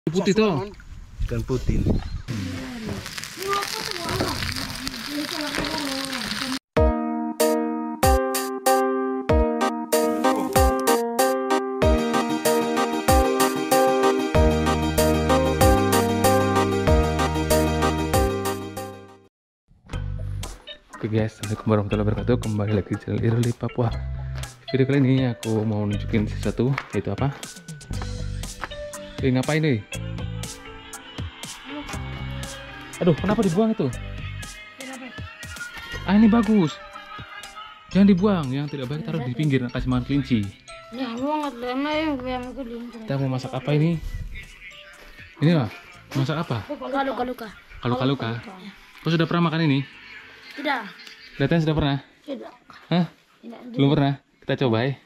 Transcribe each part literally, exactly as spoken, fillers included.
Putih tuh. Ikan putih. Oke guys, assalamualaikum warahmatullahi wabarakatuh. Kembali lagi di channel Iroli Papua. Video kali ini aku mau nunjukin sesuatu, yaitu apa? Eh, ngapain nih? Aduh, kenapa dibuang itu? Ah, ini bagus. Jangan dibuang, yang tidak baik taruh di pinggir, kasih makan kelinci. Kita mau masak apa ini? Ini lah, masak apa? Kaluka-luka. Kaluka-luka. Kau sudah pernah makan ini? Tidak. Datang sudah pernah? Tidak. Hah? Tidak. Belum pernah? Kita coba ya.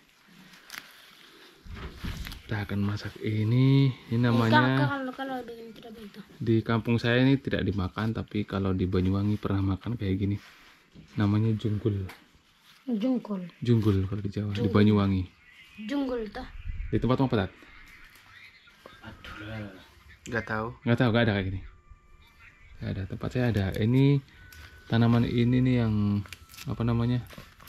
Kita akan masak ini. Ini namanya Kalau kalau dengan tidak begitu. di kampung saya ini tidak dimakan, tapi kalau di Banyuwangi pernah makan kayak gini. Namanya junggul. Jungkul. Junggul kalau di Jawa, di Junggul. Banyuwangi. Junggul tuh. Di tempat apa, Tat? Nggak tahu. Nggak tahu, nggak ada kayak gini. Nggak ada. Tempat saya ada. Ini tanaman ini nih yang apa namanya?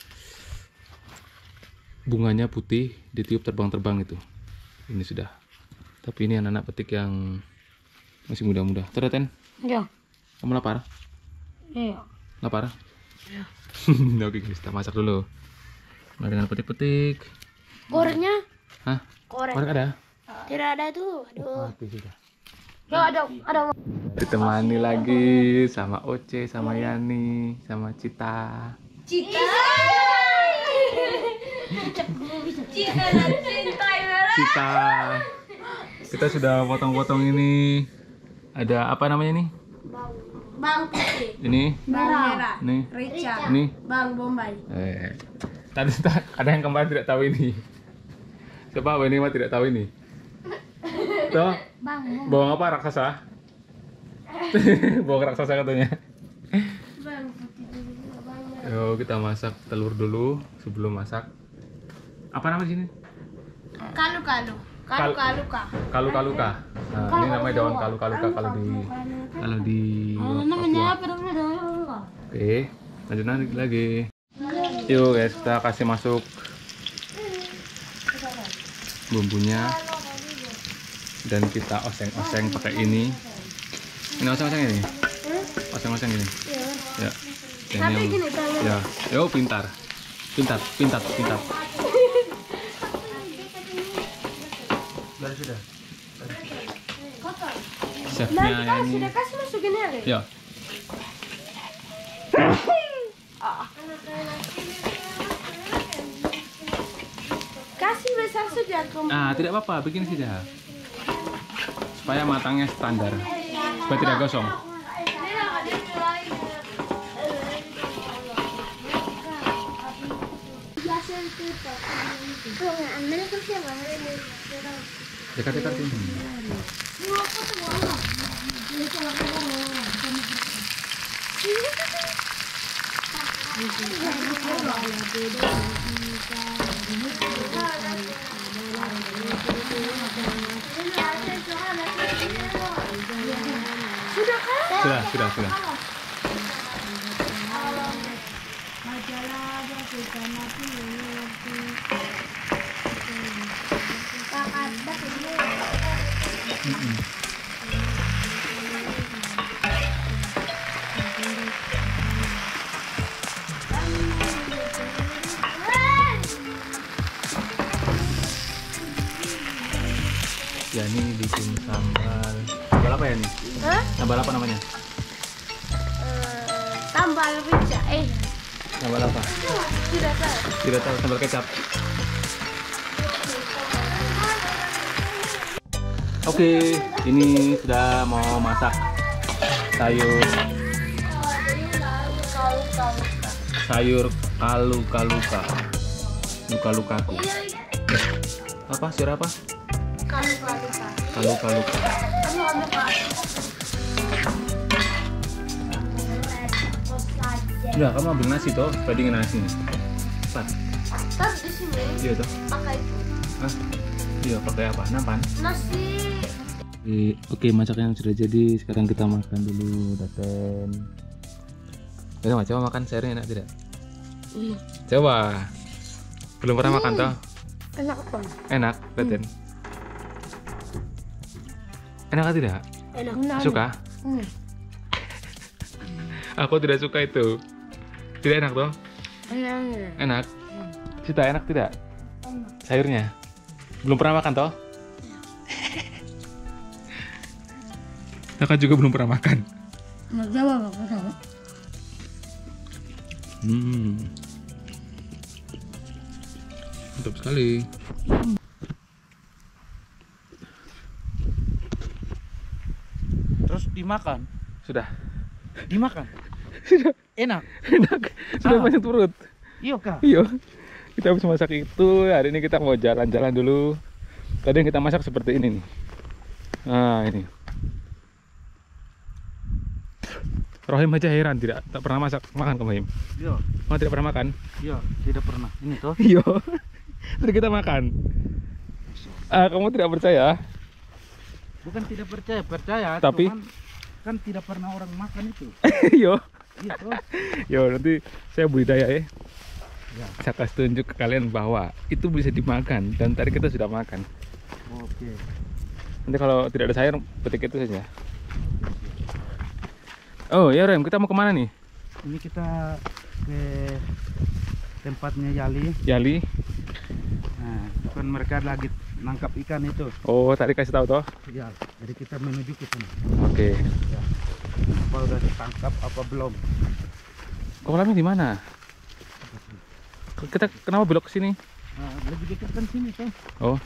Bunganya putih, ditiup terbang-terbang itu. Ini sudah. Tapi ini anak-anak petik yang masih muda-muda. Terus, Ten? Ya. Kamu lapar? Iya. Lapar? Ya. Oke guys, kita masak dulu. Nah, dengan petik-petik. Koreknya? Hah? Korek. Korek ada? Tidak ada tuh. Aduh. Mati sudah. Ya ada, ada. Ditemani lagi sama Oce, sama Yani, sama Cita. Cita. Cita dan cinta. Cita. Kita sudah potong-potong ini. Ada apa namanya nih? Bang putih. Ini, Merah. ini, Rica. ini. Bang Bombay. Eh, tadi ta- ada yang kemarin tidak tahu ini. Siapa ini mah tidak tahu ini? Tuh, Bang. bawang apa raksasa? Bawang raksasa katanya. Bang putih dulu. Bang merah. Yuk kita masak telur dulu sebelum masak. Apa nama di sini? Kalu-kalu. Kal- Kalu-kaluka. Kalu-kaluka. Nah, ini namanya daun kalu-kaluka kalau di kalau di Papua. apa namanya? Oke, lanjut nanti lagi. Yuk guys, kita kasih masuk bumbunya dan kita oseng-oseng pakai ini. Ini oseng-oseng ini. Oseng-oseng ini. Ya. Ini Tapi yang- gini, kalau- ya. Yo pintar. Pintar, pintar, pintar. Sudah sudah. Chefnya Nah, ini. sudah kasih masukin aja. Ya. Kasih besar saja kamu. Ah, tidak apa-apa, bikin saja. Supaya matangnya standar. Supaya tidak gosong. Dekat-dekat sini. Sudah kan? Sudah, sudah, sudah. Ya ini bikin sambal. Sambal apa ya nih? Hah? Sambal apa namanya? Eh, tambal rica. Eh, Sambal apa? tidak tahu. Tidak tahu, sambal kecap. Oke, ini sudah mau masak sayur sayur kalu-kaluka. Luka-lukaku. Apa? Sayur apa? Kalu-kaluka. Kalu-kaluka. Kamu ambil Pak. Udah, kamu ambil nasi toh, supaya dingin nasinya. Cepat. Terus di sini Iya toh. pakai itu. Hah? Iya, pakai apa? Nampan. Nasi Oke, oke masaknya sudah jadi. Sekarang kita makan dulu, Daten. Udah, coba makan sayurnya enak tidak? Hmm. Coba. Belum pernah makan toh? Enak apa? Enak, Daten. Enak atau tidak? Enak. Suka? Hmm. Aku tidak suka itu. Tidak enak toh? Enak. Enak. Cita enak tidak? Sayurnya. Belum pernah makan toh? Kakak juga belum pernah makan. Nggak jawab apa tahu. Hmm. Mantap sekali. Terus dimakan. Sudah. Dimakan. Sudah. Enak. Enak. Sudah Ah. banyak perut. Iya kak. Iya. Kita habis masak itu. Hari ini kita mau jalan-jalan dulu. Tadi yang kita masak seperti ini nih. Nah ini. Rohim aja heran tidak tak pernah masak makan kamu Him. Iya. Kamu tidak pernah makan? Iya. Tidak pernah. Ini toh. Iya. Terus kita makan. Ah, kamu tidak percaya? Bukan tidak percaya, percaya. Tapi? Cuman kan tidak pernah orang makan itu. Iya. Iya toh. Yo nanti saya budidaya ya. Ya. Saya kasih tunjuk ke kalian bahwa itu bisa dimakan dan tadi kita sudah makan. Oke. Nanti kalau tidak ada sayur petik itu saja. Oh ya Rem, kita mau kemana nih? Ini kita ke tempatnya Yali. Yali. Nah, kan mereka lagi nangkap ikan itu. Oh tadi kasih tahu toh? Ya, jadi kita menuju ke sana. Oke. Ya. Apa udah ditangkap apa belum? Kolamnya di mana? Kita kenapa belok ke sini? Nah, lebih dekat kan sini tuh. Oh.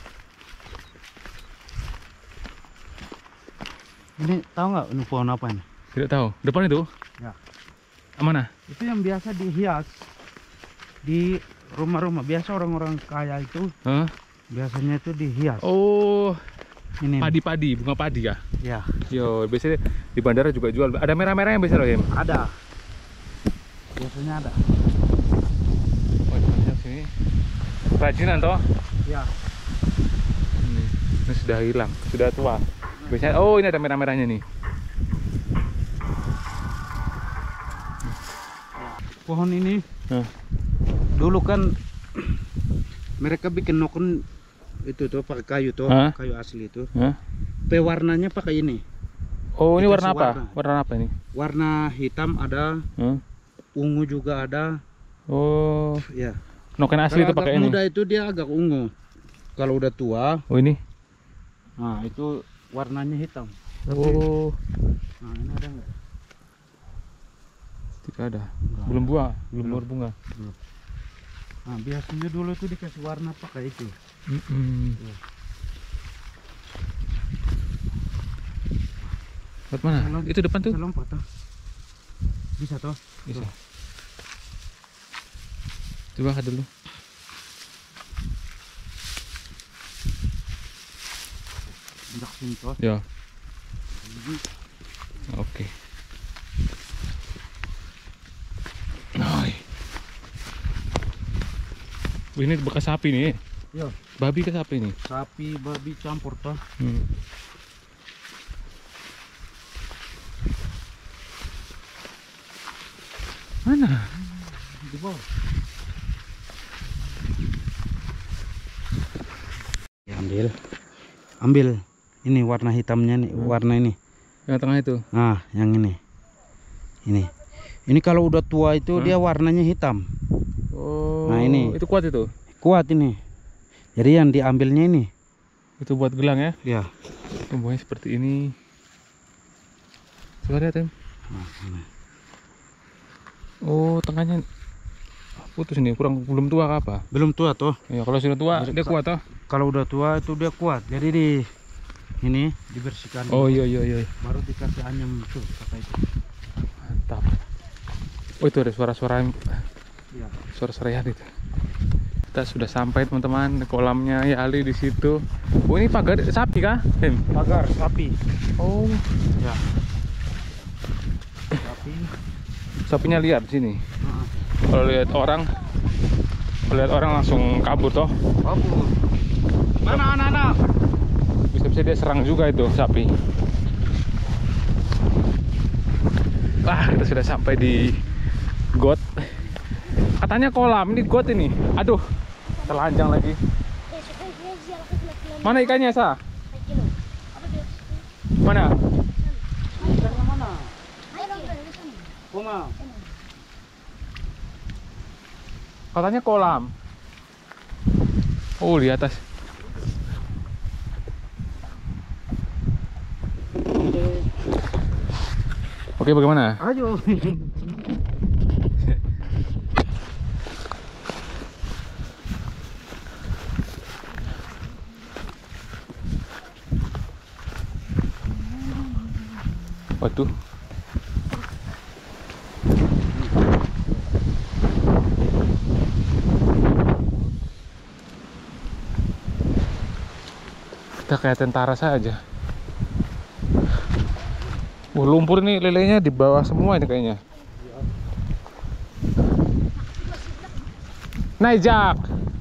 Ini tahu nggak ini pohon apa ini? Tidak tahu. Depan itu? Ya. Mana? Itu yang biasa dihias di rumah-rumah. Biasa orang-orang kaya itu Hah? biasanya itu dihias. Oh, Ini. padi-padi, bunga padi ya? Ya, Yo, biasanya di bandara juga jual. Ada merah-merahnya biasa loh, Him. ada. Biasanya ada. Oh, di sini. Kerajinan toh? Ya. Ini, ini sudah hilang, sudah tua. Biasanya, oh ini ada merah-merahnya nih. Pohon ini Nah. dulu kan mereka bikin nokon itu tuh pakai kayu tuh, Hah? kayu asli itu. Hah? Pewarnanya pakai ini. Oh ini Dikasih warna apa? warna. Warna apa ini? Warna hitam ada, Hah? ungu juga ada. Oh, Ya. noken asli itu Kalau pakai agak ini. muda itu dia agak ungu. Kalau udah tua, Oh ini. nah itu warnanya hitam. Oh, Nah ini ada nggak? tidak ada. Nggak Belum ada. buah, belum Belum. berbunga. Nah biasanya dulu tuh dikasih warna pakai itu. Mm-mm. Iya. Buat mana? Kalau- Itu depan tuh. Bisa lompat toh? Bisa toh? Bisa. Coba angkat dulu. Injak sini toh. Ya. Oke. Oi. Wih, ini bekas sapi nih. Yo, Babi ke sapi nih. sapi babi campur toh. Hmm. Mana? Di bawah. Ya, ambil. Ambil. Ini warna hitamnya nih, Hmm. warna ini. Yang tengah itu. Nah, yang ini. Ini. Ini kalau udah tua itu Hmm. dia warnanya hitam. Oh. Nah, ini. Itu kuat itu. Kuat ini. Jadi yang diambilnya ini. Itu buat gelang ya. Ya. Tumbuhnya seperti ini. Coba lihat, Em. Nah, ini. Oh, tengahnya putus ini, kurang belum tua ke apa? Belum tua toh. Ya, kalau sudah tua Jadi, dia kuat toh. Kalau udah tua itu dia kuat. Jadi di ini dibersihkan. Oh dulu, iya iya iya. Baru dikasih anyam tuh kata itu. Mantap. Oh itu ada suara-suara Ya. suara-suara Yali itu. Kita sudah sampai teman-teman, kolamnya Yali di situ. Oh ini pagar sapi kah? Em? Pagar sapi. Oh, Ya. Sapi. sapinya liar di sini. Heeh. Kalau lihat orang, kalau lihat orang langsung kabur toh. Kabur. Mana anak-anak? Bisa-bisa dia serang juga itu sapi. Wah, kita sudah sampai di got. Katanya kolam, ini got ini. Aduh, telanjang lagi. Mana ikannya, Sa? Mana? Ikannya mana? Bunga. Katanya kolam. Oh, di atas. Oke, bagaimana? Ayo. Waduh. Kita kayak tentara saja. Wah, lumpur ini lelenya di bawah semua ini kayaknya. Naik Jak.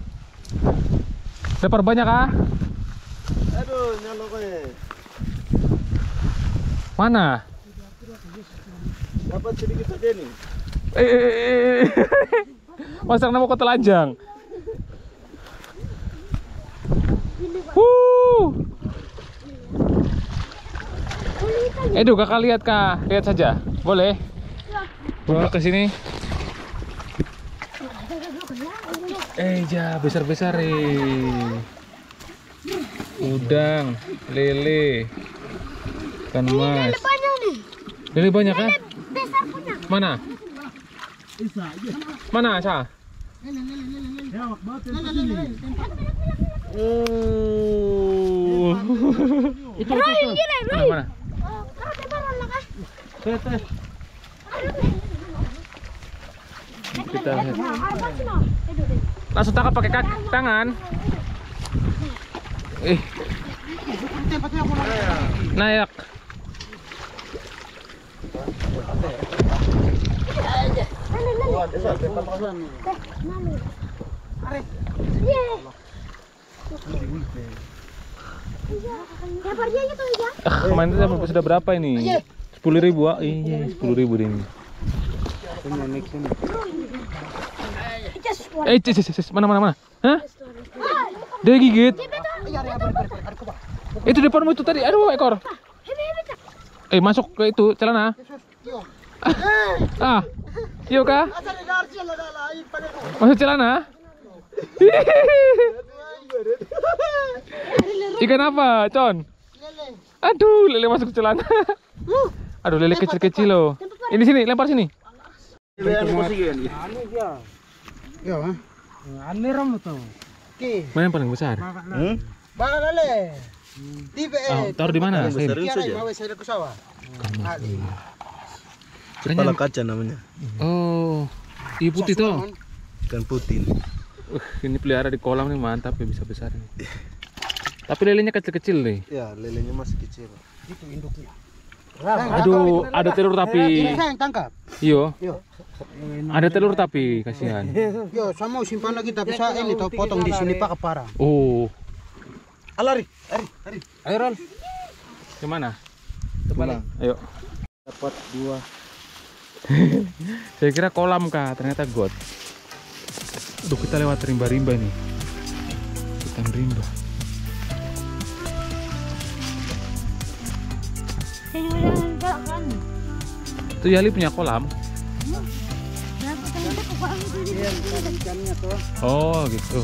Dapat banyak ah? Aduh, nyolok eh. Mana? Dapat sedikit saja nih. Eh, eh, eh, eh. Masa nama kau telanjang? Wuh. Edu, kakak lihat kak, lihat saja, boleh? Bawa ke sini. Eh, ja, besar-besar nih. Udang, lele, ikan mas. Lele banyak kan? Mana? Mana, Sa? Oh. Itu, itu, itu. Mana, mana? Kita lihat. Langsung tangkap pakai kaki tangan. Eh, naik. Ah, kemarin itu sudah berapa ini? Sepuluh ribu, ah. Iya, sepuluh ribu ini. Eh, cis, cis, cis. Mana, mana, mana? Hah? Dia gigit. Itu depanmu itu tadi, aduh ekor. Eh, masuk ke itu celana. Ah, yuk kah? Masuk celana? Ikan apa, Con? Aduh, lele masuk ke celana. Aduh, lele kecil-kecil loh. Ini sini, lempar sini. Ya, ha? Aneh ram tuh. Mana yang paling besar? Hmm? Baka lele. Tipe Ah, taruh di mana? Saya. Kepala kaca namanya. Oh, ikan putih tuh. Ikan putih. Uh, ini pelihara di kolam nih, mantap ya, bisa besar nih. Tapi lelenya kecil-kecil nih. Ya, lelenya masih kecil. Itu induknya. Aduh, ada telur tapi. Sayang tangkap. Iyo, Yo. ada telur tapi kasihan. Yo, sama simpan lagi tapi saya ini tahu potong di sini Pak parah. Oh, Alari, lari, lari. Ayo Ron. gimana? Terbalik. Ayo. Dapat dua. Saya kira kolam kah, ternyata got. Duh, kita lewat rimba-rimba nih. Hutan rimba. Itu Yali punya kolam. Iya, ikannya tuh. Oh, gitu.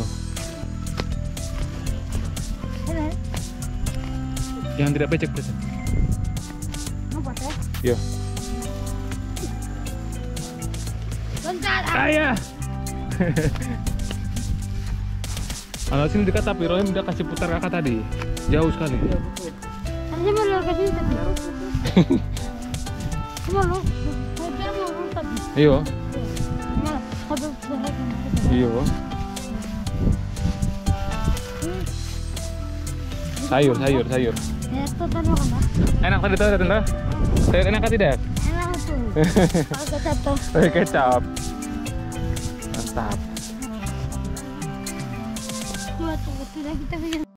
Yang tidak becek becek. Yo. Ayah. Kalau sini dekat tapi Rohim udah kasih putar kakak tadi. Jauh sekali. Harusnya mau lo kasih tapi. Mau lo, mau mau lo tapi. Iyo. Mau, satu berat. Iyo. Sayur, sayur, sayur. Ya, itu kan lo kan. Enak tadi tuh, tante. Sayur enak kan tidak? Enak tuh. Pakai kecap tuh. Pakai kecap. Mantap. Dua tuh, tidak kita bikin.